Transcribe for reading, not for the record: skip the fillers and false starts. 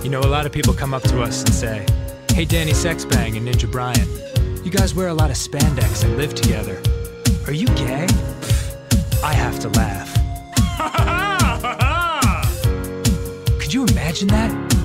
You know, a lot of people come up to us and say, "Hey, Danny Sexbang and Ninja Brian, you guys wear a lot of spandex and live together. Are you gay?" I have to laugh. Could you imagine that?